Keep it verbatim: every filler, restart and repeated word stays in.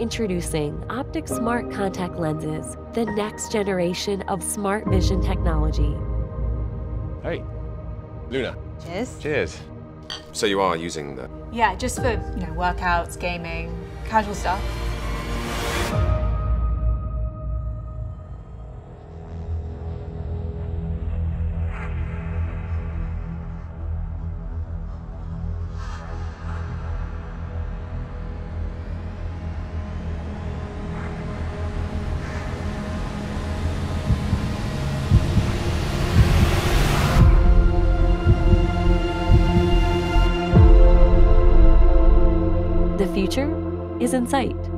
Introducing OpticSmart contact lenses, the next generation of smart vision technology. Hey, Luna. Cheers. Cheers. So you are using the... Yeah, just for, you know, workouts, gaming, casual stuff. The future is in sight.